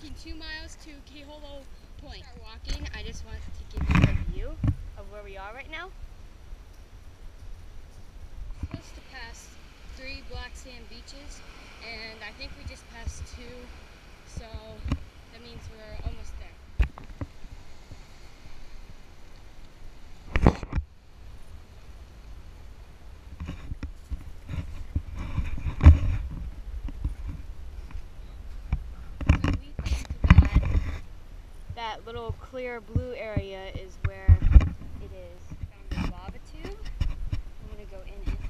walking 2 miles to Kiholo Point. Start walking, I just want to give you a view of where we are right now. We're supposed to pass 3 black sand beaches, and I think we just passed 2, so that means we're almost there. That little clear blue area is where it is. Found a lava tube. I'm gonna go in it.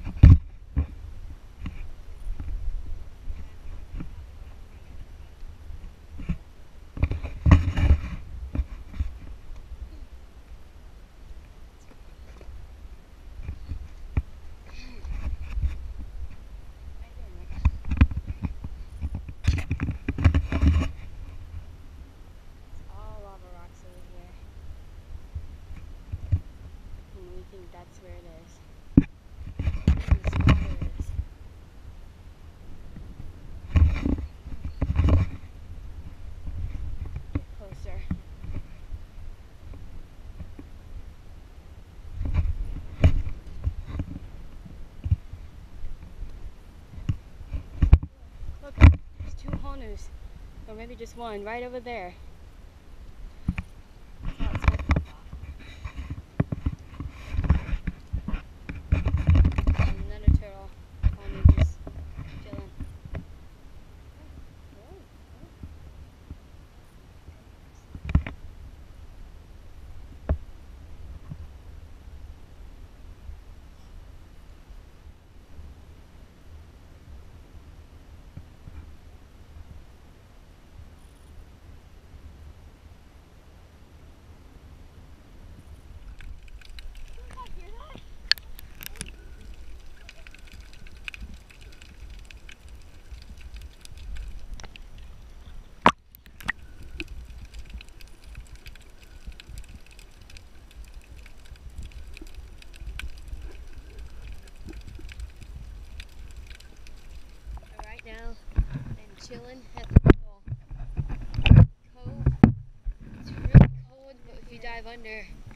That's where it is. And this water is. Get closer. Look, there's 2 honus, or maybe just 1, right over there. Now I'm chilling at the little cove. It's really cold, but if you dive under,